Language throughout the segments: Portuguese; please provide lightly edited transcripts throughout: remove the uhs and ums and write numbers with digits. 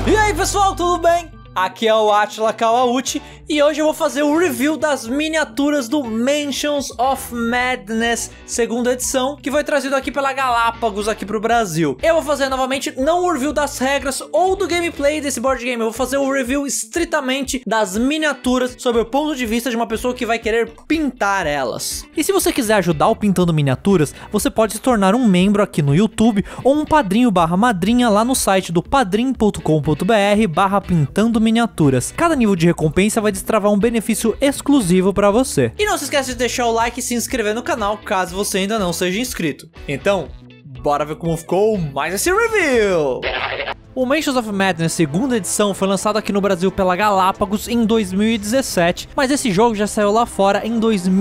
E aí pessoal, tudo bem? Aqui é o Atila Kawauchi e hoje eu vou fazer o review das miniaturas do Mansions of Madness segunda edição, que foi trazido aqui pela Galápagos aqui pro Brasil. Eu vou fazer novamente não o review das regras ou do gameplay desse board game, eu vou fazer o review estritamente das miniaturas sob o ponto de vista de uma pessoa que vai querer pintar elas. E se você quiser ajudar o Pintando Miniaturas, você pode se tornar um membro aqui no YouTube ou um padrinho/madrinha lá no site do padrim.com.br/pintando miniaturas. Cada nível de recompensa vai destravar um benefício exclusivo pra você. E não se esqueça de deixar o like e se inscrever no canal, caso você ainda não seja inscrito. Então, bora ver como ficou mais esse review! O Mansions of Madness segunda edição foi lançado aqui no Brasil pela Galápagos em 2017, mas esse jogo já saiu lá fora em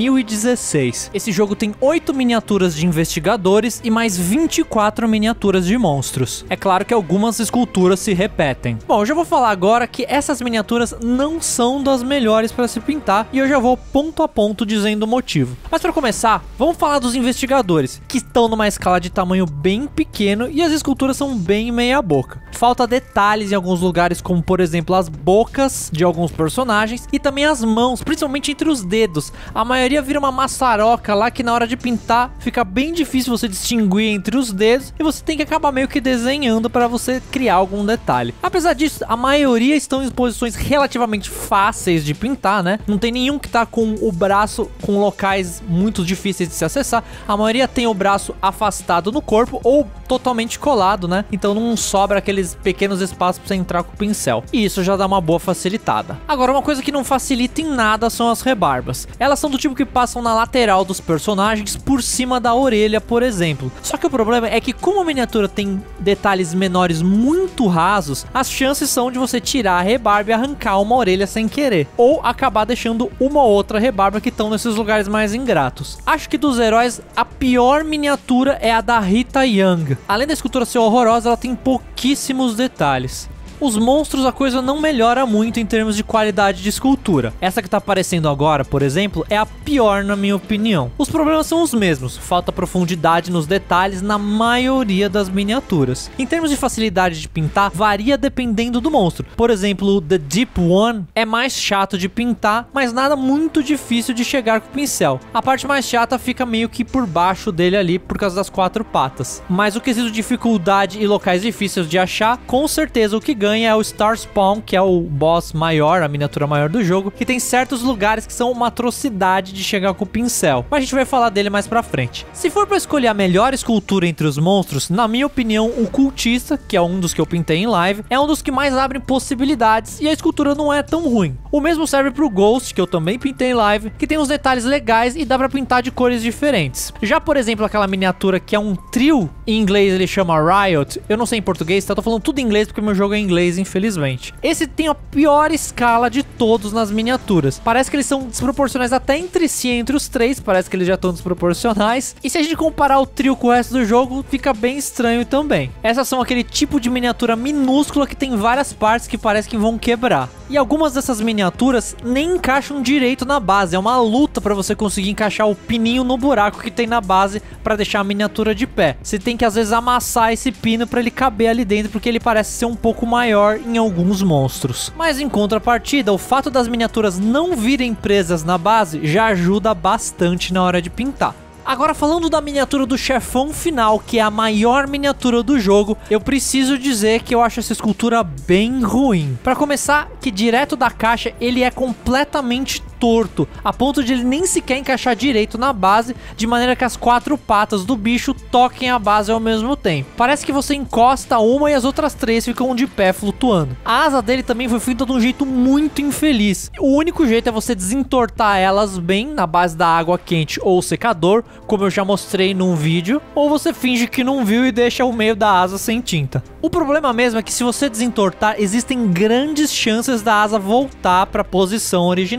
2016. Esse jogo tem 8 miniaturas de investigadores e mais 24 miniaturas de monstros. É claro que algumas esculturas se repetem. Bom, eu já vou falar agora que essas miniaturas não são das melhores para se pintar e eu já vou ponto a ponto dizendo o motivo. Mas para começar, vamos falar dos investigadores, que estão numa escala de tamanho bem pequeno e as esculturas são bem meia boca. Falta detalhes em alguns lugares, como por exemplo as bocas de alguns personagens e também as mãos, principalmente entre os dedos. A maioria vira uma maçaroca lá que na hora de pintar fica bem difícil você distinguir entre os dedos e você tem que acabar meio que desenhando para você criar algum detalhe. Apesar disso, a maioria estão em posições relativamente fáceis de pintar, né? Não tem nenhum que tá com o braço com locais muito difíceis de se acessar. A maioria tem o braço afastado no corpo ou totalmente colado, né? Então não sobra aqueles pequenos espaços para você entrar com o pincel. E isso já dá uma boa facilitada. Agora, uma coisa que não facilita em nada são as rebarbas. Elas são do tipo que passam na lateral dos personagens, por cima da orelha, por exemplo. Só que o problema é que como a miniatura tem detalhes menores muito rasos, as chances são de você tirar a rebarba e arrancar uma orelha sem querer. Ou acabar deixando uma ou outra rebarba que estão nesses lugares mais ingratos. Acho que dos heróis, a pior miniatura é a da Rita Young. Além da escultura ser horrorosa, ela tem pouquíssimos detalhes. Os monstros, a coisa não melhora muito em termos de qualidade de escultura. Essa que tá aparecendo agora, por exemplo, é a pior na minha opinião. Os problemas são os mesmos, falta profundidade nos detalhes na maioria das miniaturas. Em termos de facilidade de pintar, varia dependendo do monstro. Por exemplo, o The Deep One é mais chato de pintar, mas nada muito difícil de chegar com o pincel. A parte mais chata fica meio que por baixo dele ali, por causa das 4 patas. Mas o quesito de dificuldade e locais difíceis de achar, com certeza o que ganha é o Starspawn, que é o boss maior, a miniatura maior do jogo, que tem certos lugares que são uma atrocidade de chegar com o pincel, mas a gente vai falar dele mais pra frente. Se for pra escolher a melhor escultura entre os monstros, na minha opinião, o Cultista, que é um dos que eu pintei em live, é um dos que mais abre possibilidades e a escultura não é tão ruim. O mesmo serve pro Ghost, que eu também pintei em live, que tem uns detalhes legais e dá pra pintar de cores diferentes. Já, por exemplo, aquela miniatura que é um trio, em inglês ele chama Riot, eu não sei em português, então eu tô falando tudo em inglês porque meu jogo é em inglês, infelizmente. Esse tem a pior escala de todos nas miniaturas. Parece que eles são desproporcionais até entre si, entre os três, parece que eles já estão desproporcionais. E se a gente comparar o trio com o resto do jogo, fica bem estranho também. Essas são aquele tipo de miniatura minúscula que tem várias partes que parece que vão quebrar. E algumas dessas miniaturas nem encaixam direito na base. É uma luta para você conseguir encaixar o pininho no buraco que tem na base para deixar a miniatura de pé. Você tem que às vezes amassar esse pino para ele caber ali dentro, porque ele parece ser um pouco maior em alguns monstros. Mas em contrapartida, o fato das miniaturas não virem presas na base já ajuda bastante na hora de pintar. Agora, falando da miniatura do chefão final, que é a maior miniatura do jogo, eu preciso dizer que eu acho essa escultura bem ruim. Para começar, que direto da caixa ele é completamente torto, a ponto de ele nem sequer encaixar direito na base, de maneira que as 4 patas do bicho toquem a base ao mesmo tempo. Parece que você encosta uma e as outras 3 ficam de pé flutuando. A asa dele também foi feita de um jeito muito infeliz. O único jeito é você desentortar elas bem na base da água quente ou secador, como eu já mostrei num vídeo, ou você finge que não viu e deixa o meio da asa sem tinta. O problema mesmo é que se você desentortar, existem grandes chances da asa voltar para a posição original. Eu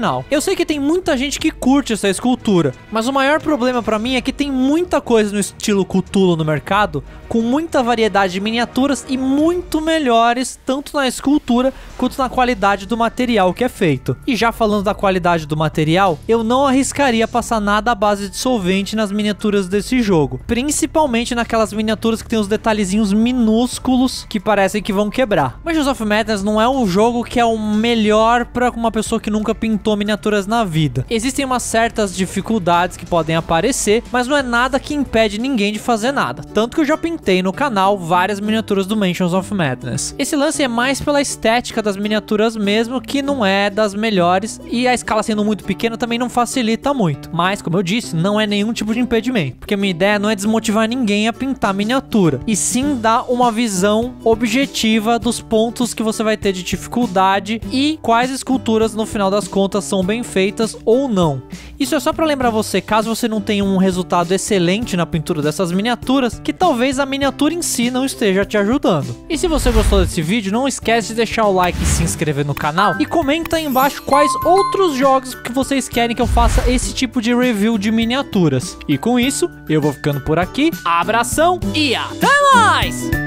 sei que tem muita gente que curte essa escultura, mas o maior problema pra mim é que tem muita coisa no estilo Cthulhu no mercado, com muita variedade de miniaturas e muito melhores, tanto na escultura quanto na qualidade do material que é feito. E já falando da qualidade do material, eu não arriscaria passar nada à base de solvente nas miniaturas desse jogo, principalmente naquelas miniaturas que tem os detalhezinhos minúsculos que parecem que vão quebrar. Mansions of Madness não é um jogo que é o melhor para uma pessoa que nunca pintou miniaturas na vida. Existem umas certas dificuldades que podem aparecer, mas não é nada que impede ninguém de fazer nada. Tanto que eu já pintei no canal várias miniaturas do Mansions of Madness. Esse lance é mais pela estética das miniaturas mesmo, que não é das melhores, e a escala sendo muito pequena também não facilita muito. Mas, como eu disse, não é nenhum tipo de impedimento, porque a minha ideia não é desmotivar ninguém a pintar miniatura, e sim dar uma visão objetiva dos pontos que você vai ter de dificuldade e quais esculturas no final das contas são bem feitas ou não. Isso é só para lembrar você, caso você não tenha um resultado excelente na pintura dessas miniaturas, que talvez a miniatura em si não esteja te ajudando. E se você gostou desse vídeo, não esquece de deixar o like e se inscrever no canal, e comenta aí embaixo quais outros jogos que vocês querem que eu faça esse tipo de review de miniaturas. E com isso, eu vou ficando por aqui, abração e até mais!